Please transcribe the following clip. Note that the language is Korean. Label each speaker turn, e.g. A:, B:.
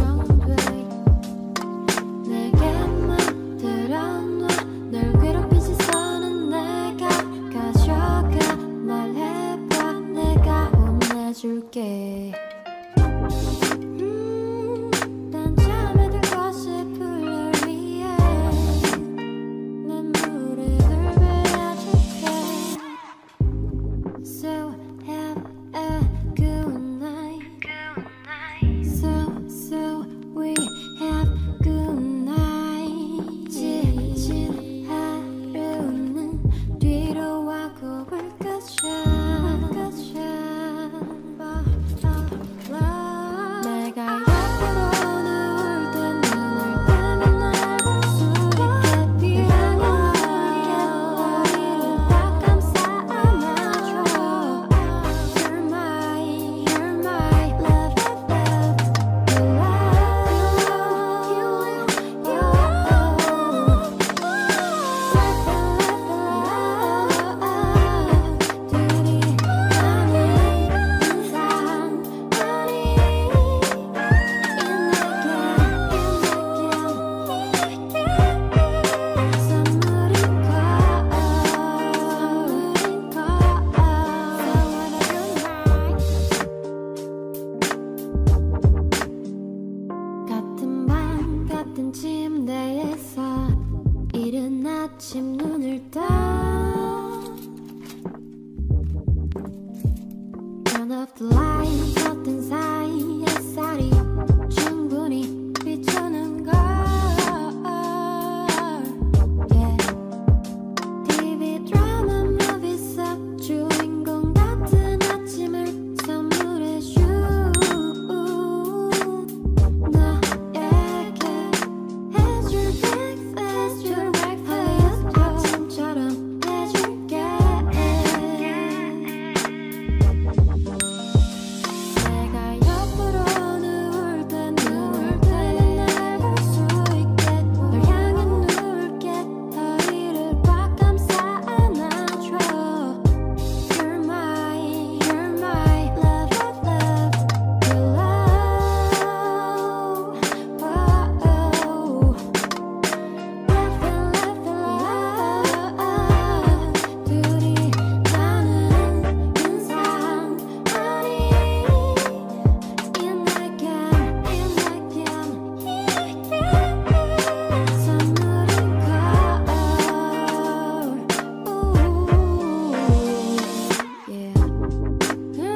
A: 걱정돼 내게만 들어놔 널 괴롭힌 시선은 내가 가져가 말해봐 내가 혼내줄게 난 잠에 들 것이 풀을 위해 내 무릎을 베어줄게 So have a good night So we have good night 지친 하루는 뒤로 하고 불끄자 내가 옆으로 누울 때 눈을 뜨면 날 볼 수 있게 비행을 허리를 꽉 감싸 안아줘 You're my love 둘이 나는 인상 같은 방 같은 침대에서 이른 아침 눈을 떠 Turn off the light 커튼 사이 햇살이 충분히 비추는 걸 yeah. TV 드라마 movie 속 주인공 같은 아침을 선물해줘 너에게 해줄 breakfast 아침처럼 해줄게 내가 옆으로 누울 때 날 볼 수 있게 널 향해 누울게 허리를 꽉 감싸 안아줘 You're my love your love 둘이 나누는 인상 아니 In again 선물인 걸 yeah.